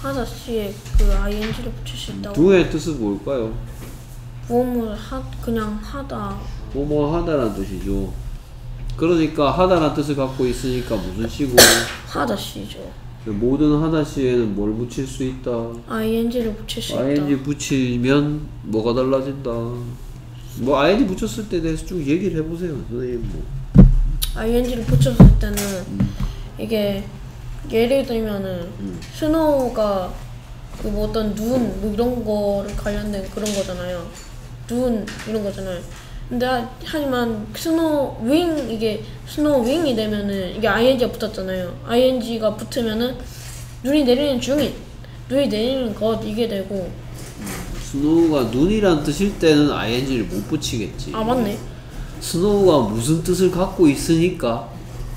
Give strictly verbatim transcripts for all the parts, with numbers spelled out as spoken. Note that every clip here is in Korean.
하다 씨에 그 아이엔지를 붙일 수 있다고. do의 뜻은 뭘까요? 무엇을 하 그냥 하다. 뭐뭐 하다라는 뜻이죠. 그러니까 하다라는 뜻을 갖고 있으니까 무슨 시고? 하다 씨죠. 모든 하다 시에는 뭘 붙일 수 있다? 아이엔지를 붙일 수 있다. 아이엔지 붙이면 뭐가 달라진다. 뭐 아이엔지 붙였을 때 대해서 쭉 얘기를 해보세요, 선생님. 뭐 아이엔지를 붙였을 때는 음. 이게 예를 들면은 음. 스노우가 그 뭐 어떤 눈 뭐 이런 거를 관련된 그런 거잖아요. 눈 이런 거잖아요. 근데 하, 하지만 스노우 윙 이게 스노우 윙이 되면은 이게 아이엔지가 붙었잖아요. 아이엔지가 붙으면은 눈이 내리는 중인, 눈이 내리는 것 이게 되고. 스노우가 눈이란 뜻일 때는 아이엔지를 못 붙이겠지. 아 맞네. 스노우가 무슨 뜻을 갖고 있으니까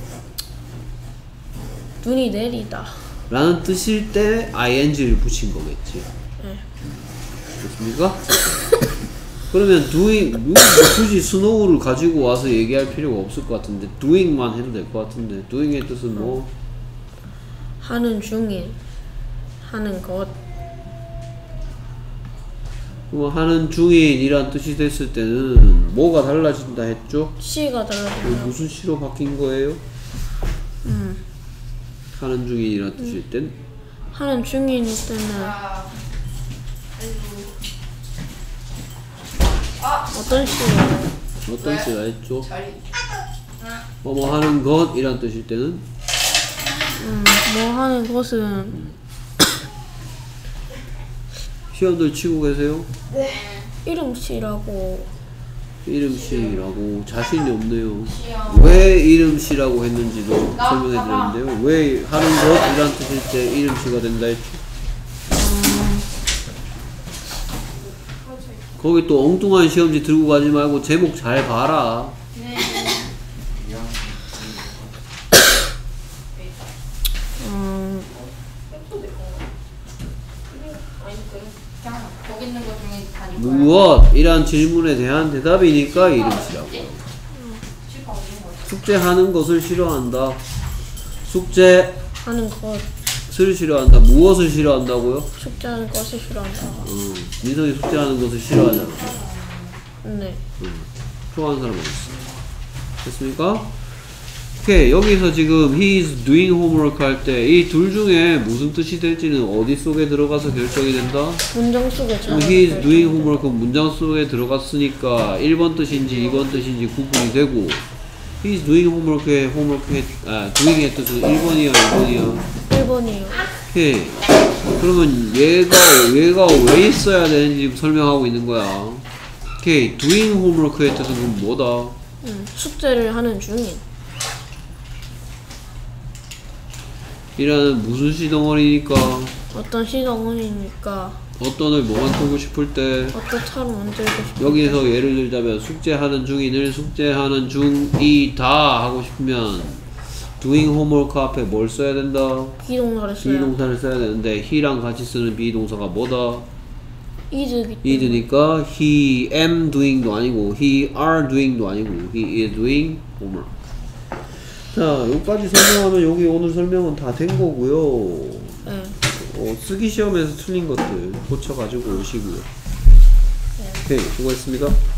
눈이 내리다 라는 뜻일 때 아이엔지를 붙인 거겠지. 네. 됐습니까? 그러면 doing, 뭐 굳이 스노우를 가지고 와서 얘기할 필요가 없을 것 같은데 doing만 해도 될 것 같은데 doing의 뜻은 뭐? 하는 중인, 하는 것. 그럼 하는 중인이란 뜻이 됐을 때는 뭐가 달라진다 했죠? 시가 달라진다. 무슨 시로 바뀐 거예요? 음. 하는 중인이란 뜻일 땐? 하는 중인 때는 어떤 시예요? 어떤 시가 했죠? 뭐뭐 하는 것이란 뜻일 때는? 음, 뭐 하는 것은 시험들 치고 계세요? 네. 이름시라고. 이름시라고 자신이 없네요. 왜 이름시라고 했는지도 설명해 드렸는데요. 왜 하는 것이란 뜻일 때 이름시가 된다 했죠? 음. 거기 또 엉뚱한 시험지 들고 가지 말고 제목 잘 봐라. 네. 음. 무엇? 이란 질문에 대한 대답이니까 이름시라고. 숙제하는 것을 싫어한다. 숙제하는 것을 싫어한다. 무엇을 싫어한다고요? 숙제하는 것을 싫어한다. 음, 민성이 숙제하는 것을 싫어하잖아. 네. 음, 좋아하는 사람 어딨어? 됐습니까? 오케이. 여기서 지금 he is doing homework 할 때 이 둘 중에 무슨 뜻이 될지는 어디 속에 들어가서 결정이 된다? 문장 속에 들어가서 he is doing homework 문장 속에 들어갔으니까 일 번 뜻인지 이 번 뜻인지 구분이 되고 he is doing homework의 homework의 아 doing의 뜻은 일 번이야 이 번이야? 일 번이요. 오케이. 그러면 얘가 얘가 왜 있어야 되는지 설명하고 있는 거야. 오케이. doing homework의 뜻은 그럼 뭐다? 음, 숙제를 하는 중인. 이라는 무슨 시덩어리니까? 어떤 시덩어리니까. 어떤을 뭐 만들고 싶을 때? 어떤 차로 만들고 싶을 여기서 때. 예를 들자면 숙제하는 중인을 숙제하는 중이다 하고 싶으면 doing homework 앞에 뭘 써야 된다? 비동사를 써야. 비동사를 써야 되는데 he랑 같이 쓰는 비동사가 뭐다? is기 is니까 he am doing도 아니고 he are doing도 아니고 he is doing homework. 자, 여기까지 설명하면 여기 오늘 설명은 다 된 거고요. 네. 어, 쓰기 시험에서 틀린 것들 고쳐가지고 오시고요. 네. 오케이, 수고했습니다.